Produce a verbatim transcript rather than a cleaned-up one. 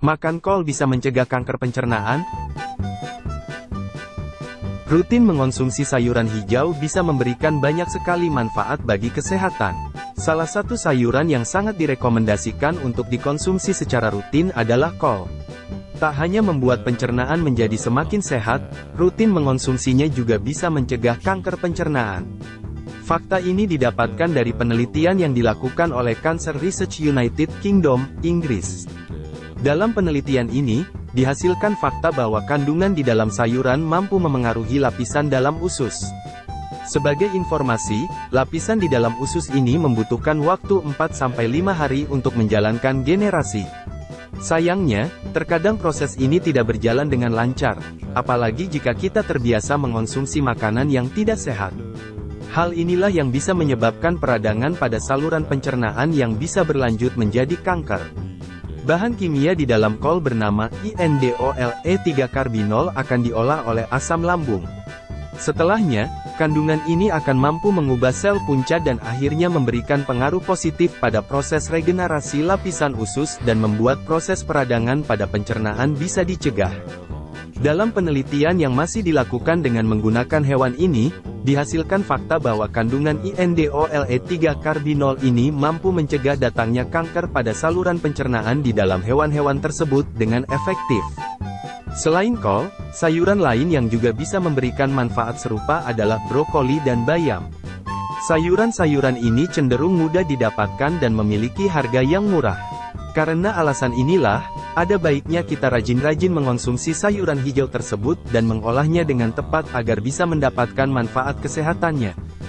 Makan kol bisa mencegah kanker pencernaan? Rutin mengonsumsi sayuran hijau bisa memberikan banyak sekali manfaat bagi kesehatan. Salah satu sayuran yang sangat direkomendasikan untuk dikonsumsi secara rutin adalah kol. Tak hanya membuat pencernaan menjadi semakin sehat, rutin mengonsumsinya juga bisa mencegah kanker pencernaan. Fakta ini didapatkan dari penelitian yang dilakukan oleh Cancer Research United Kingdom, Inggris. Dalam penelitian ini, dihasilkan fakta bahwa kandungan di dalam sayuran mampu memengaruhi lapisan dalam usus. Sebagai informasi, lapisan di dalam usus ini membutuhkan waktu empat sampai lima hari untuk menjalankan generasi. Sayangnya, terkadang proses ini tidak berjalan dengan lancar, apalagi jika kita terbiasa mengonsumsi makanan yang tidak sehat. Hal inilah yang bisa menyebabkan peradangan pada saluran pencernaan yang bisa berlanjut menjadi kanker. Bahan kimia di dalam kol bernama I N D O L E tiga karbinol akan diolah oleh asam lambung. Setelahnya, kandungan ini akan mampu mengubah sel punca dan akhirnya memberikan pengaruh positif pada proses regenerasi lapisan usus dan membuat proses peradangan pada pencernaan bisa dicegah. Dalam penelitian yang masih dilakukan dengan menggunakan hewan ini, dihasilkan fakta bahwa kandungan I N D O L E tiga karbinol ini mampu mencegah datangnya kanker pada saluran pencernaan di dalam hewan-hewan tersebut dengan efektif. Selain kol, sayuran lain yang juga bisa memberikan manfaat serupa adalah brokoli dan bayam. Sayuran-sayuran ini cenderung mudah didapatkan dan memiliki harga yang murah. Karena alasan inilah, ada baiknya kita rajin-rajin mengonsumsi sayuran hijau tersebut dan mengolahnya dengan tepat agar bisa mendapatkan manfaat kesehatannya.